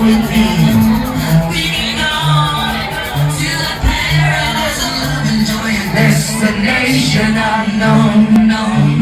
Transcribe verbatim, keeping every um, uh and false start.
with me. Leading on to the paradise of love and joy and Destination unknown, known.